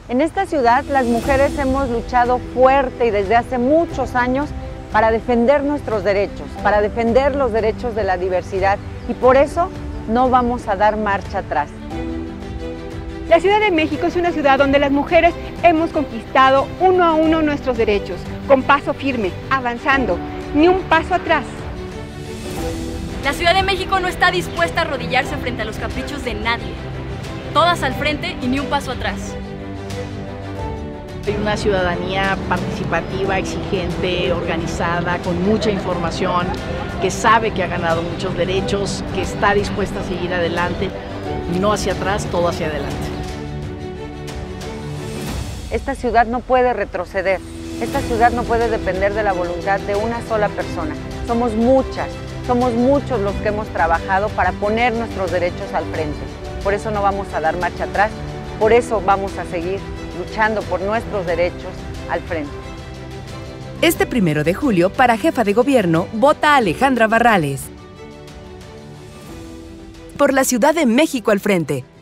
En esta ciudad las mujeres hemos luchado fuerte y desde hace muchos años para defender nuestros derechos, para defender los derechos de la diversidad y por eso no vamos a dar marcha atrás. La Ciudad de México es una ciudad donde las mujeres hemos conquistado uno a uno nuestros derechos, con paso firme, avanzando, ni un paso atrás. La Ciudad de México no está dispuesta a arrodillarse frente a los caprichos de nadie. Todas al frente y ni un paso atrás. Hay una ciudadanía participativa, exigente, organizada, con mucha información, que sabe que ha ganado muchos derechos, que está dispuesta a seguir adelante, no hacia atrás, todo hacia adelante. Esta ciudad no puede retroceder, esta ciudad no puede depender de la voluntad de una sola persona. Somos muchos los que hemos trabajado para poner nuestros derechos al frente. Por eso no vamos a dar marcha atrás, por eso vamos a seguir luchando por nuestros derechos al frente. Este 1 de julio, para jefa de gobierno, vota Alejandra Barrales. Por la Ciudad de México al frente.